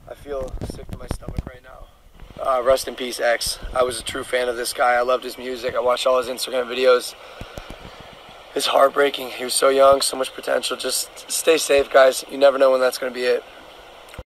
I feel sick to my stomach right now. Rest in peace, X. I was a true fan of this guy. I loved his music. I watched all his Instagram videos. It's heartbreaking. He was so young, so much potential. Just stay safe, guys. You never know when that's going to be it.